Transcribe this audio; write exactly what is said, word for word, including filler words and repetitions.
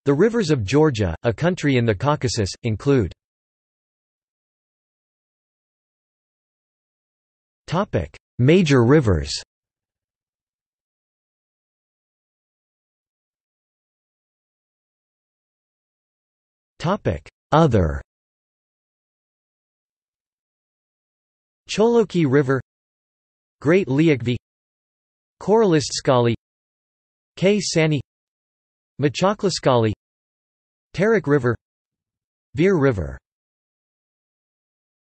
The rivers of Georgia, a country in the Caucasus, include Major rivers. Other Choloki River, Great Liakvi, Koralistskali, K. Sani, Machaklaskali, Tarik River, Vir River.